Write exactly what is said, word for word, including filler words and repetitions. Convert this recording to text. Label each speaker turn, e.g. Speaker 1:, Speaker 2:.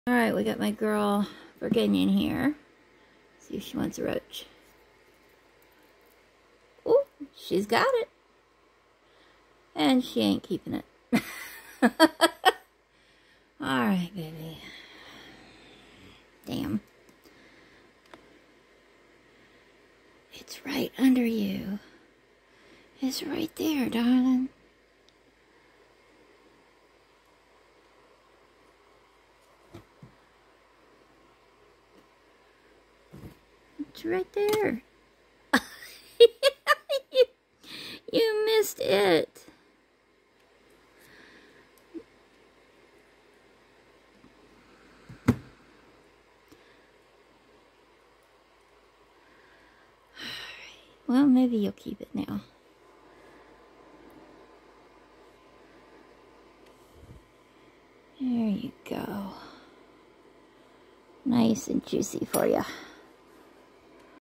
Speaker 1: Alright, we got my girl Berg'Inyon here. See if she wants a roach. Oh, she's got it. And she ain't keeping it. Alright, baby. Damn. It's right under you. It's right there, darling. It's right there. you, you missed it. Well, maybe you'll keep it now. There you go. Nice and juicy for you.